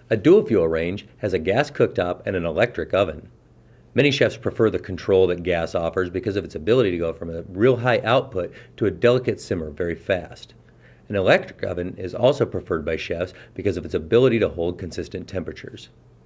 A dual fuel range has a gas cooktop and an electric oven. Many chefs prefer the control that gas offers because of its ability to go from a real high output to a delicate simmer very fast. An electric oven is also preferred by chefs because of its ability to hold consistent temperatures.